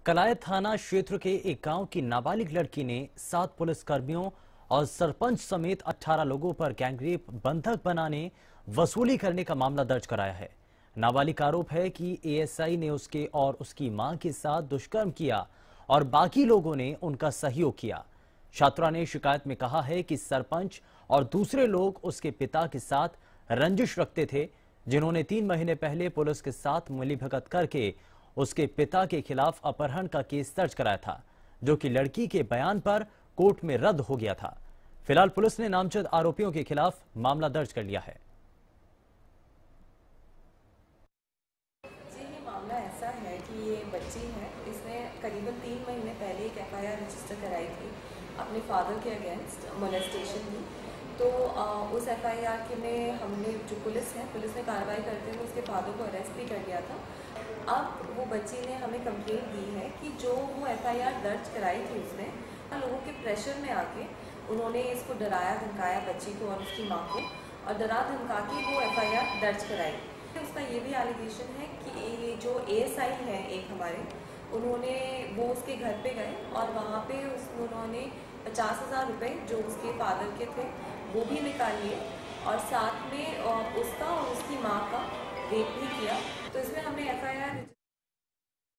कलायत थाना क्षेत्र के एक गांव की नाबालिग लड़की ने 7 पुलिसकर्मियों और सरपंच समेत 18 लोगों पर गैंगरेप, बंधक बनाने, वसूली करने का मामला दर्ज कराया है। नाबालिग का आरोप है कि एएसआई ने उसके और उसकी मां के साथ दुष्कर्म किया और बाकी लोगों ने उनका सहयोग किया। छात्रा ने शिकायत में कहा है कि सरपंच और दूसरे लोग उसके पिता के साथ रंजिश रखते थे, जिन्होंने 3 महीने पहले पुलिस के साथ मिलीभगत करके उसके पिता के खिलाफ अपहरण का केस दर्ज कराया था, जो कि लड़की के बयान पर कोर्ट में रद्द हो गया था। फिलहाल पुलिस ने नामजद आरोपियों के खिलाफ मामला दर्ज कर लिया है। ये मामला ऐसा है कि ये बच्ची है, इसने करीबन 3 महीने पहले एक एफआईआर रजिस्टर कराई थी अपने फादर के अगेंस्ट मोलेस्टेशन की। तो उस एफआईआर के में हमने जो पुलिस ने कार्रवाई करते हुए उसके फादर को अरेस्ट भी कर लिया था। अब वो बच्ची ने हमें कंप्लेंट दी है कि जो वो एफआईआर दर्ज कराई थी उसने लोगों के प्रेशर में आके उन्होंने इसको डराया धमकाया, बच्ची को और उसकी माँ को, और डरा धमका के वो एफआईआर दर्ज कराई। उसका ये भी एलिगेशन है कि ये जो एएसआई है एक हमारे, उन्होंने वो उसके घर पे गए और वहाँ पे उन्होंने 50,000 रुपये जो उसके फादर के थे वो भी निकाल लिए और साथ में उसका और उसकी माँ का रेप भी किया। तो इसमें हमने एफआईआर